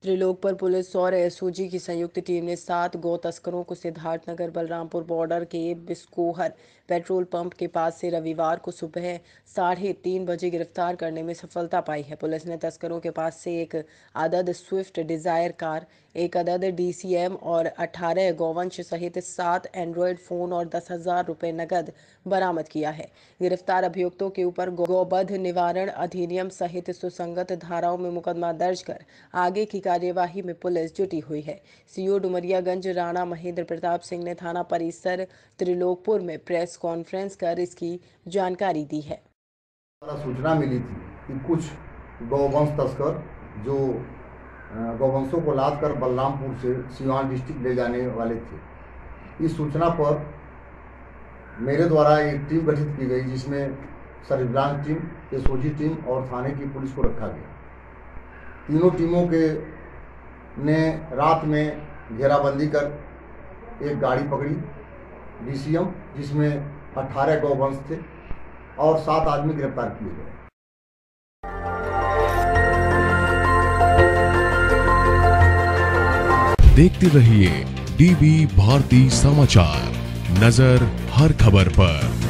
Trilokpur police और SOG की संयुक्त टीम ने 7 गौ तस्करों को सिद्धार्थनगर बलरामपुर बॉर्डर के बिस्कोहर पेट्रोल पंप के पास से रविवार को सुबह 3:30 बजे गिरफ्तार करने में सफलता पाई है। पुलिस ने तस्करों के पास से एक अदद स्विफ्ट डिजायर कार, एक अदद डीसीएम और 18 गौवंश सहित 7 एंड्रॉयड फोन और 10,000 रुपये नकद बरामद किया है। गिरफ्तार अभियुक्तों के ऊपर गौवध निवारण अधिनियम सहित सुसंगत धाराओं में मुकदमा दर्ज कर आगे की कार्यवाही में पुलिस जुटी हुई है। सीओ डुमरियागंज राणा महेंद्र प्रताप सिंह ने थाना परिसर त्रिलोकपुर में प्रेस कॉन्फ्रेंस कर इसकी जानकारी दी है। सूचना मिली थी कि कुछ गौवंश तस्कर जो गौवंशों को लाद कर बलरामपुर से सिवान डिस्ट्रिक्ट ले जाने वाले थे। इस सूचना पर मेरे द्वारा एक टीम गठित की गई, जिसमें सर्विलांस टीम, एसओजी टीम और थाने की पुलिस को रखा गया। तीनों टीमों के ने रात में घेराबंदी कर एक गाड़ी पकड़ी डीसीएम, जिसमें 18 गौवंश थे और 7 आदमी गिरफ्तार किए गए। देखते रहिए डीबी भारती समाचार, नजर हर खबर पर।